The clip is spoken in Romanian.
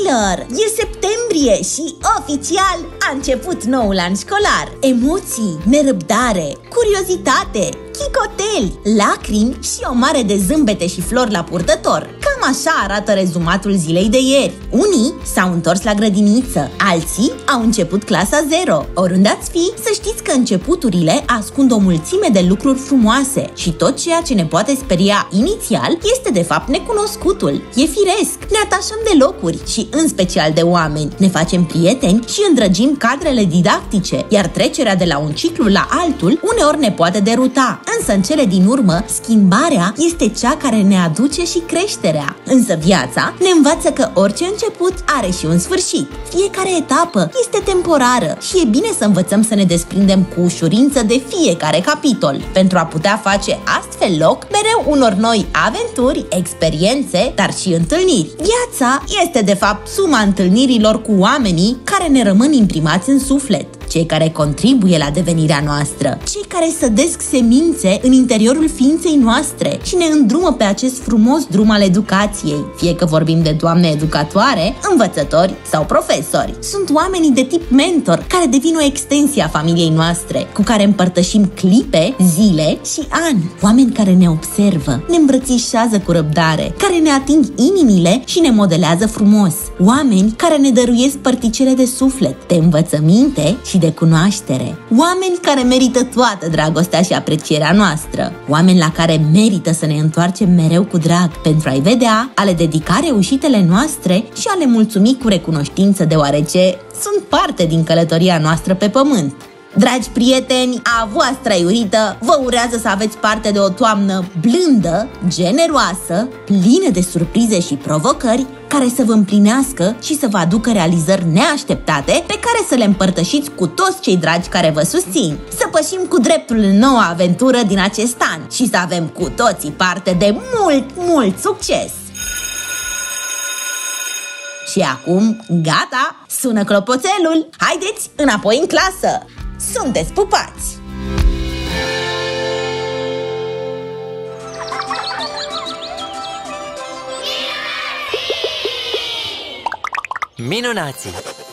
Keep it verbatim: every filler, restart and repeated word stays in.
Dragilor, e septembrie și oficial a început noul an școlar. Emoții, nerăbdare, curiozitate, chicoteli, lacrimi și o mare de zâmbete și flori la purtător. Cam așa arată rezumatul zilei de ieri. Unii s-au întors la grădiniță, alții au început clasa zero. Oriunde ați fi, să știți că începuturile ascund o mulțime de lucruri frumoase și tot ceea ce ne poate speria inițial este de fapt necunoscutul. E firesc, ne atașăm de locuri și în special de oameni. Ne facem prieteni și îndrăgim cadrele didactice, iar trecerea de la un ciclu la altul uneori ne poate deruta. Însă în cele din urmă, schimbarea este cea care ne aduce și creșterea. Însă viața ne învață că orice început are și un sfârșit. Fiecare etapă este temporară și e bine să învățăm să ne desprindem cu ușurință de fiecare capitol, pentru a putea face astfel loc mereu unor noi aventuri, experiențe, dar și întâlniri. Viața este de fapt suma întâlnirilor cu oamenii care ne rămân imprimați în suflet, cei care contribuie la devenirea noastră, cei care sădesc semințe în interiorul ființei noastre și ne îndrumă pe acest frumos drum al educației, fie că vorbim de doamne educatoare, învățători sau profesori. Sunt oamenii de tip mentor care devin o extensie a familiei noastre, cu care împărtășim clipe, zile și ani. Oameni care ne observă, ne îmbrățișează cu răbdare, care ne ating inimile și ne modelează frumos. Oameni care ne dăruiesc părticele de suflet, de învățăminte și de cunoaștere. Oameni care merită toată dragostea și aprecierea noastră. Oameni la care merită să ne întoarcem mereu cu drag pentru a-i vedea, a le dedica reușitele noastre și a le mulțumi cu recunoștință, deoarece sunt parte din călătoria noastră pe pământ. Dragi prieteni, a voastră iurită vă urează să aveți parte de o toamnă blândă, generoasă, plină de surprize și provocări, care să vă împlinească și să vă aducă realizări neașteptate pe care să le împărtășiți cu toți cei dragi care vă susțin. Să pășim cu dreptul în noua aventură din acest an și să avem cu toții parte de mult, mult succes! Și acum, gata, sună clopoțelul! Haideți înapoi în clasă! Sunteți pupați! Minunații!